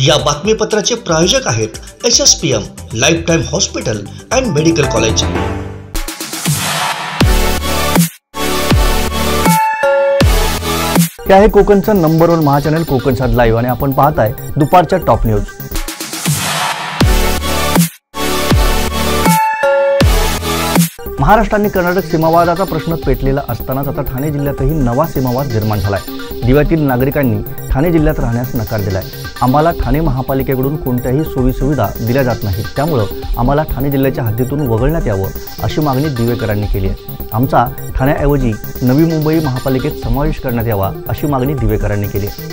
या बातमीपत्राचे प्रायोजक आहेत SSPM life time hospital and medical college. हे आहे कोकणचा नंबर 1 महाचॅनल कोकणसाद लाईव्ह आणि आपण पाहताय दुपारच्या टॉप न्यूज। महाराष्ट्र आणि कर्नाटक सीमावादाचा प्रश्न पेटलेला असतानाच आता ठाणे जिल्ह्यातही नवा सीमावाद निर्माण झालाय। दिव्यातील नागरिकांनी ठाणे जिल्ह्यात राहण्यास नकार दिलाय। आम्हाला ठाणे महापालिकेकडून कोणत्याही सोयीसुविधा दिल्या जात नाहीत, त्यामुळे आम्हाला ठाणे जिल्ह्याच्या हद्दीतून वगळण्यात यावं अशी मागणी दिवेकरांनी केली आहे। आमचा ठाण्याऐवजी नवी मुंबई महापालिकेत समावेश करण्यात यावा अशी मागणी दिवेकरांनी केली आहे।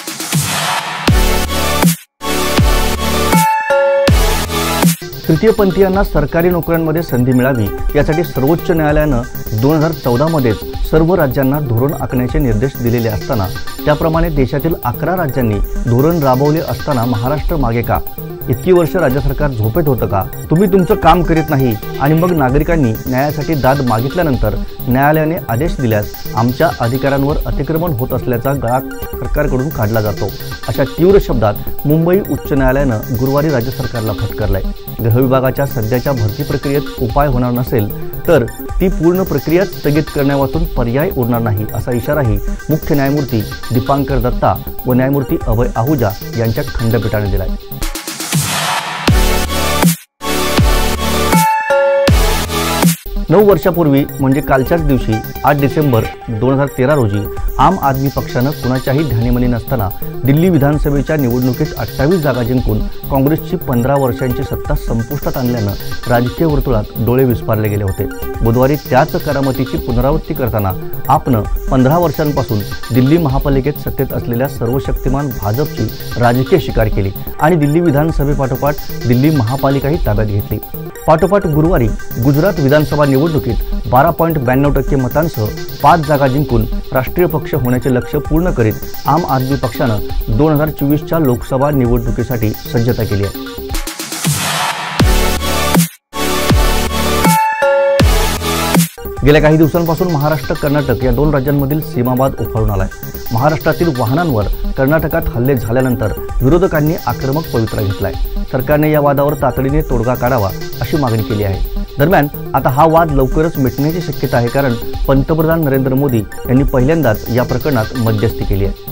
तृतीयपंथीयांना सरकारी नोकऱ्यांमध्ये संधी मिळावी यासाठी सर्वोच्च न्यायालयानं 2014 मध्येच सर्व राज्यांना धोरण आखण्याचे निर्देश दिलेले असताना त्याप्रमाणे देशातील 11 राज्यांनी धोरण राबवले असताना महाराष्ट्र मागे का? इतकी वर्ष राज्य सरकार झोपेत होतं का? तुम्ही तुमचं काम करीत नाही आणि मग नागरिकांनी न्यायासाठी दाद मागितल्यानंतर न्यायालयाने आदेश दिल्यास आमच्या अधिकारांवर अतिक्रमण होत असल्याचा गळा सरकारकडून काढला जातो अशा तीव्र शब्दात मुंबई उच्च न्यायालयानं गुरुवारी राज्य सरकारला फटकारलंय। गृह विभागाच्या सध्याच्या भरती प्रक्रियेत उपाय होणार नसेल तर ती पूर्ण प्रक्रिया स्थगित करण्यावाचून पर्याय उरणार नाही असा इशाराही मुख्य न्यायमूर्ती दीपांकर दत्ता व न्यायमूर्ती अभय आहूजा यांच्या खंडपीठाने दिलाय। नऊ वर्षापूर्वी म्हणजे कालच्याच दिवशी 8 डिसेंबर 2013 रोजी आम आदमी पक्षानं कुणाच्याही ध्यानीमनी नसताना दिल्ली विधानसभेच्या निवडणुकीत 28 जागा जिंकून काँग्रेसची 15 वर्षांची सत्ता संपुष्टात आणल्यानं राजकीय वर्तुळात डोळे विस्फारले गेले होते। बुधवारी त्याच करामतीची पुनरावृत्ती करताना आपनं 15 वर्षांपासून दिल्ली महापालिकेत सत्तेत असलेल्या सर्वशक्तिमान भाजपची राजकीय शिकार केली आणि दिल्ली विधानसभेपाठोपाठ दिल्ली महापालिकाही ताब्यात घेतली। पाठोपाठ गुरुवारी गुजरात विधानसभा निवडणुकीत 12.92% मतांसह 5 जागा जिंकून राष्ट्रीय पक्ष होण्याचे लक्ष्य पूर्ण करीत आम आदमी पक्षानं 2024च्या लोकसभा निवडणुकीसाठी सज्जता केली आहे। गेल्या काही दिवसांपासून महाराष्ट्र कर्नाटक या 2 राज्यांमधील सीमावाद उफाळून आलाय। महाराष्ट्रातील वाहनांवर कर्नाटकात हल्ले झाल्यानंतर विरोधकांनी आक्रमक पवित्रा घेतलाय। सरकारने या वादावर तातडीने तोडगा काढावा अशी मागणी केली आहे। दरम्यान आता हा वाद लवकरच मिटण्याची शक्यता आहे, कारण पंतप्रधान नरेंद्र मोदी यांनी पहिल्यांदाच या प्रकरणात मध्यस्थी केली आहे।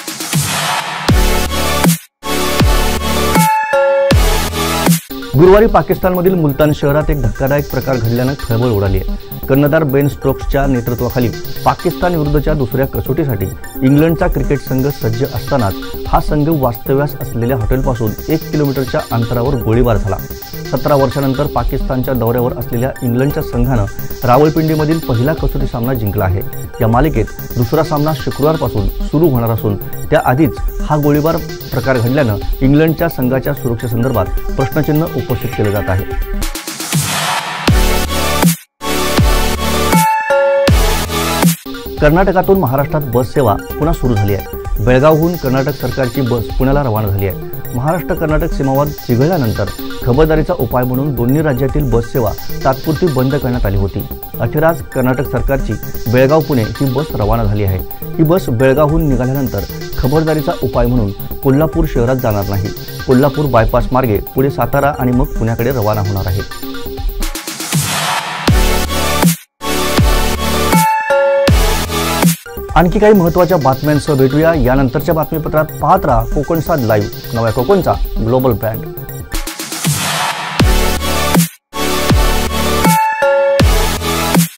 गुरुवारी पाकिस्तानमधील मुलतान शहरात एक धक्कादायक प्रकार घडल्यानं खळबळ उडाली आहे। कर्णधार बेन स्टोक्सच्या नेतृत्वाखाली पाकिस्तान विरुद्धच्या दुसऱ्या कसोटीसाठी इंग्लंडचा क्रिकेट संघ सज्ज असतानाच हा संघ वास्तव्यास असलेल्या हॉटेलपासून 1 किलोमीटरच्या अंतरावर गोळीबार झाला। 17 वर्षांनंतर पाकिस्तानच्या दौऱ्यावर असलेल्या इंग्लंडच्या संघानं रावळपिंडीमधील पहिला कसोटी सामना जिंकला आहे। या मालिकेत दुसरा सामना शुक्रवारपासून सुरू होणार असून त्याआधीच हा गोळीबार प्रकार घडल्यानं इंग्लंडच्या संघाच्या सुरक्षेसंदर्भात प्रश्नचिन्ह उपस्थित केले जात आहे। कर्नाटकातून महाराष्ट्रात बस सेवा पुन्हा सुरू झाली आहे। बेळगावहून कर्नाटक सरकारची बस पुण्याला रवाना झाली आहे। महाराष्ट्र कर्नाटक सीमावाद चिघळल्यानंतर खबरदारीचा उपाय म्हणून दोन्ही राज्यातील बस सेवा तात्पुरती बंद करण्यात आली होती। अखेर आज कर्नाटक सरकारची बेळगाव पुणे ही बस रवाना झाली आहे। ही बस बेळगावहून निघाल्यानंतर खबरदारीचा उपाय म्हणून कोल्हापूर शहरात जाणार नाही। कोल्हापूर बायपास मार्गे पुढे सातारा आणि मग पुण्याकडे रवाना होणार आहे। आणखी काही महत्त्वाच्या बातम्यांसह भेटूया यानंतरच्या बातमीपत्रात। पाहत राहा कोकणसाद लाईव्ह, नव्या कोकणचा ग्लोबल ब्रँड।